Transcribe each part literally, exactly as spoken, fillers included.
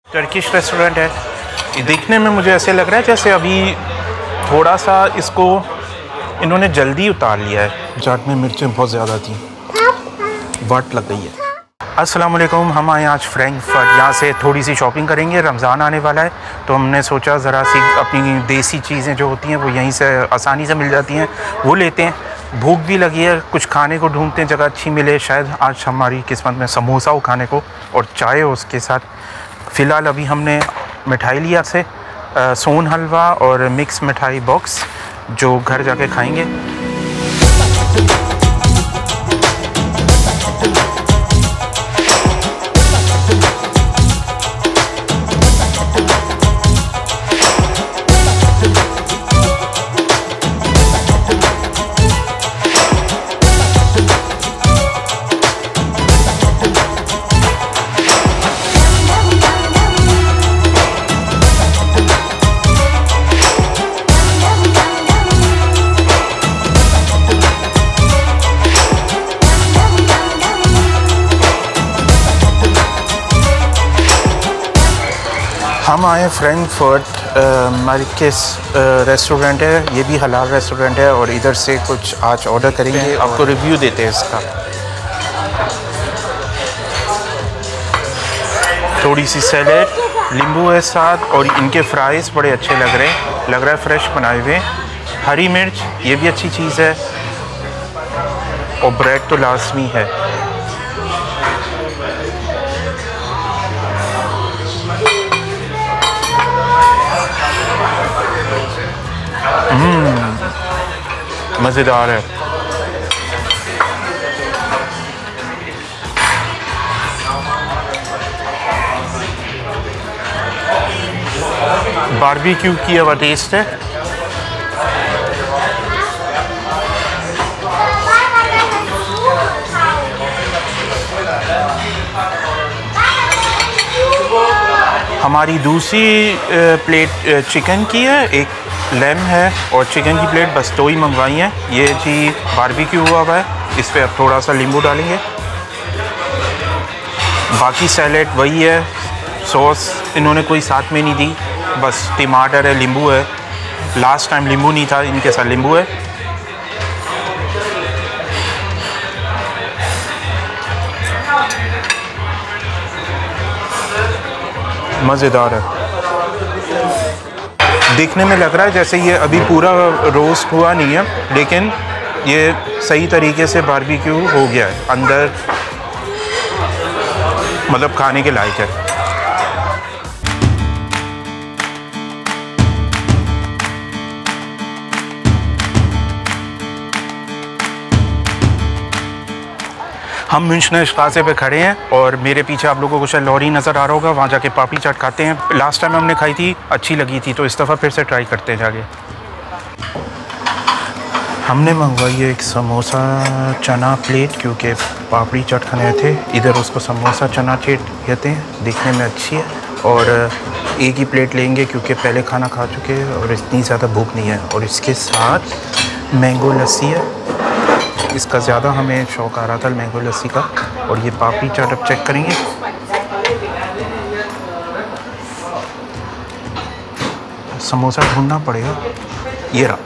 Turkish restaurant है। देखने में मुझे ऐसे लग रहा है जैसे अभी थोड़ा सा इसको इन्होंने जल्दी उतार लिया है। चाट में मिर्चें बहुत ज़्यादा थी, वाट लग गई है। अस्सलाम वालेकुम, हम आए आज फ्रैंकफर्ट। यहाँ से थोड़ी सी शॉपिंग करेंगे, रमज़ान आने वाला है तो हमने सोचा ज़रा सी अपनी देसी चीज़ें जो होती हैं वो यहीं से आसानी से मिल जाती हैं, वो लेते हैं। भूख भी लगी है, कुछ खाने को ढूंढते हैं, जगह अच्छी मिले। शायद आज हमारी किस्मत में समोसा हो खाने को और चाय हो उसके साथ। फ़िलहाल अभी हमने मिठाई लिया से आ, सोन हलवा और मिक्स मिठाई बॉक्स, जो घर जाके खाएंगे। हम आए फ्रैंकफर्ट। मार्किस रेस्टोरेंट है, ये भी हलाल रेस्टोरेंट है और इधर से कुछ आज ऑर्डर करेंगे, आपको रिव्यू देते हैं इसका। थोड़ी सी सैलेड, नींबू है साथ और इनके फ्राइज़ बड़े अच्छे लग रहे हैं, लग रहा है फ्रेश बनाए हुए। हरी मिर्च, ये भी अच्छी चीज़ है और ब्रेड तो लाजमी है। मज़ेदार है। बारबेक्यू किया हुआ टेस्ट है। हमारी दूसरी प्लेट चिकन की है, एक लैम है और चिकन की प्लेट बस दो ही मंगवाई हैं। ये जी बारबेक्यू हुआ हुआ है, इस पर अब थोड़ा सा नींबू डालेंगे। बाकी सैलेड वही है, सॉस इन्होंने कोई साथ में नहीं दी, बस टमाटर है, नींबू है। लास्ट टाइम नींबू नहीं था, इनके साथ नींबू है। मज़ेदार है। देखने में लग रहा है जैसे ये अभी पूरा रोस्ट हुआ नहीं है, लेकिन ये सही तरीके से बारबेक्यू हो गया है, अंदर मतलब खाने के लायक है। हम म्यूनशन स्ट्रासे पे खड़े हैं और मेरे पीछे आप लोगों को शायद लॉरी नज़र आ रहा होगा, वहाँ जाके पापड़ी चाट खाते हैं। लास्ट टाइम हमने खाई थी, अच्छी लगी थी, तो इस दफ़ा फिर से ट्राई करते हैं जाके। हमने मंगवाई है एक समोसा चना प्लेट, क्योंकि पापड़ी चाट खाने थे, इधर उसको समोसा चना प्लेट कहते हैं। देखने में अच्छी है और एक ही प्लेट लेंगे क्योंकि पहले खाना खा चुके हैं और इतनी ज़्यादा भूख नहीं है। और इसके साथ मैंगो लस्सी है, इसका ज़्यादा हमें शौक़ आ रहा था मैंगो लस्सी का। और ये पापड़ी चाट अब चेक करेंगे। समोसा ढूंढना पड़ेगा, ये रहा।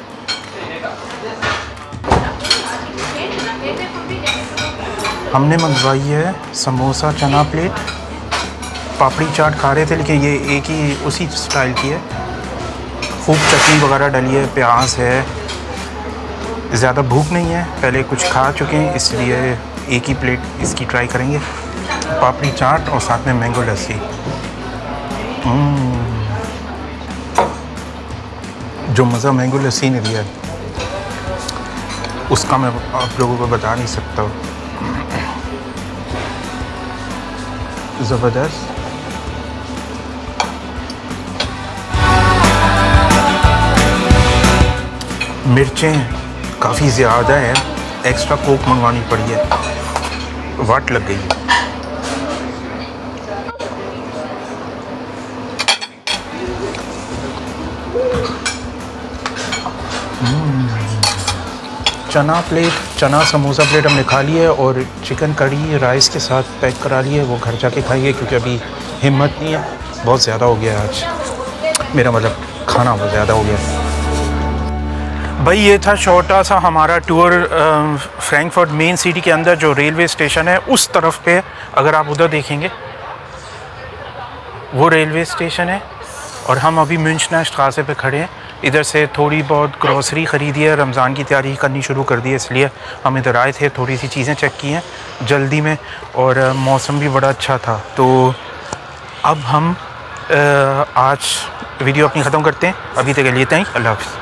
हमने मंगवाई है समोसा चना प्लेट। पापड़ी चाट खा रहे थे लेकिन ये एक ही उसी स्टाइल की है, खूब चटनी वगैरह डली है, प्याज है। ज़्यादा भूख नहीं है, पहले कुछ खा चुके हैं, इसलिए एक ही प्लेट इसकी ट्राई करेंगे। पापड़ी चाट और साथ में मैंगो लस्सी। जो मज़ा मैंगो लस्सी ने दिया उसका मैं आप लोगों को बता नहीं सकता। ज़बरदस्त। मिर्चें काफ़ी ज़्यादा है, एक्स्ट्रा कोक मंगवानी पड़ी है, वाट लग गई है। चना प्लेट, चना समोसा प्लेट हमने खा ली है और चिकन कड़ी राइस के साथ पैक करा ली है, वो घर जाके खाइए क्योंकि अभी हिम्मत नहीं है। बहुत ज़्यादा हो गया आज, मेरा मतलब खाना बहुत ज़्यादा हो गया। भाई ये था छोटा सा हमारा टूर फ्रैंकफर्ट मेन सिटी के अंदर जो रेलवे स्टेशन है उस तरफ पे। अगर आप उधर देखेंगे वो रेलवे स्टेशन है और हम अभी म्यूनशनर स्ट्रासे पे खड़े हैं। इधर से थोड़ी बहुत ग्रॉसरी ख़रीदी है, रमज़ान की तैयारी करनी शुरू कर दी है, इसलिए हम इधर आए थे, थोड़ी सी चीज़ें चेक की हैं जल्दी में, और मौसम भी बड़ा अच्छा था। तो अब हम आज वीडियो अपनी ख़त्म करते हैं, अभी तक के लिए इतना ही। अल्लाह हाफ़िज़।